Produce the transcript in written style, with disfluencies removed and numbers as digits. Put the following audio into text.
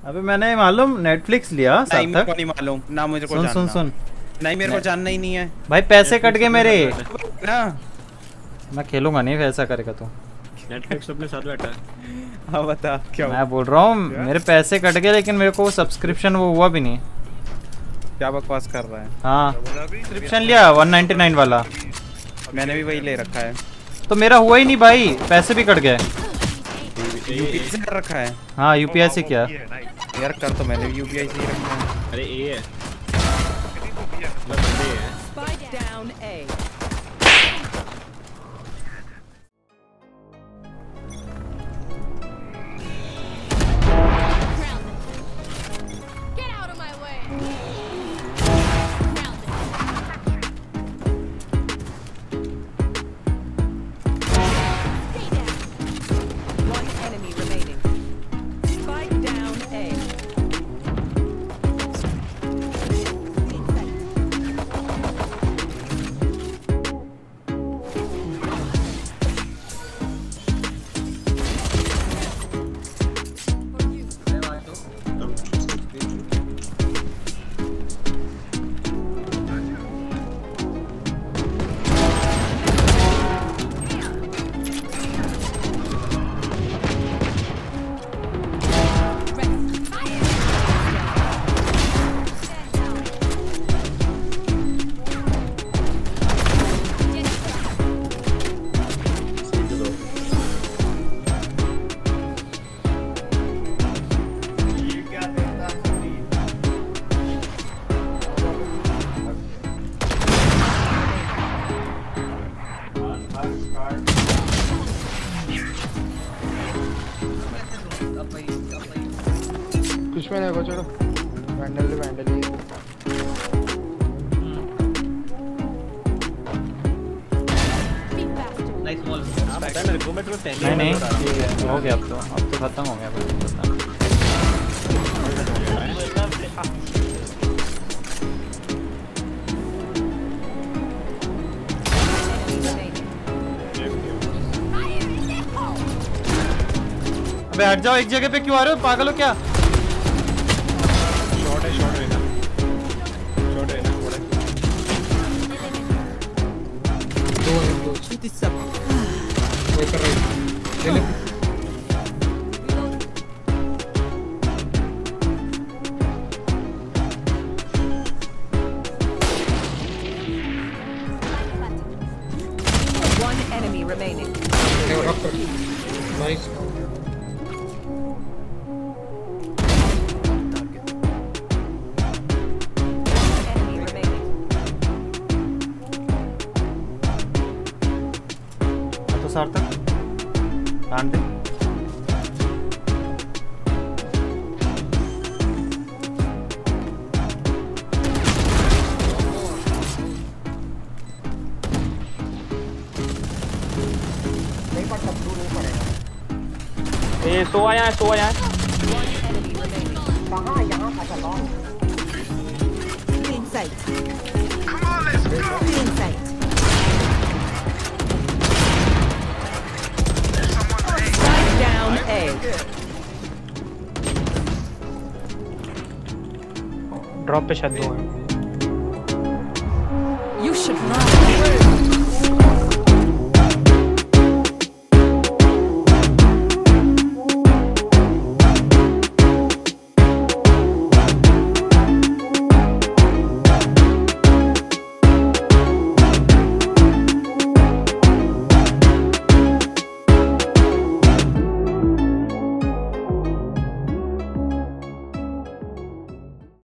अबे मैंने मालूम नेटफ्लिक्स लिया नहीं मेरे को नहीं मालूम ना मुझे को जानना। सुन नहीं मेरे को जानना ही नहीं है भाई पैसे कट गए मेरे ना। मैं खेलूंगा नहीं ऐसा करेगा तो। नेटफ्लिक्स अपने साथ बैठा है। हाँ बता क्या मैं बोल रहा हूँ मेरे पैसे कट गए लेकिन मेरे को सब्सक्रिप्शन वो हुआ भी नहीं। क्या बकवास कर रहा है। हाँ सब्सक्रिप्शन लिया 199 वाला मैंने भी वही ले रखा है तो मेरा हुआ ही नहीं भाई पैसे भी कट गए। यूपीआई से कर रखा है। हाँ यूपीआई से किया यार कर तो मैंने भी यूपीआई से ही रखा है। अरे ए है Spike down A. Get out of my way. One enemy remaining. Spike down A. कुछ में देखो चलो वैंडल ही नहीं हो गया अब तो खत्म हो गया अबे हट जाओ एक जगह पे क्यों आ रहे हो पागल हो क्या। शॉट है ना One enemy remaining. Nice. Enemy remaining. तो सार्थक काट दे ए सो आया है One enemy remaining. कहाँ यहाँ था चलो In sight. In sight. Spike down A. Drop पे शायद दो है। You should run.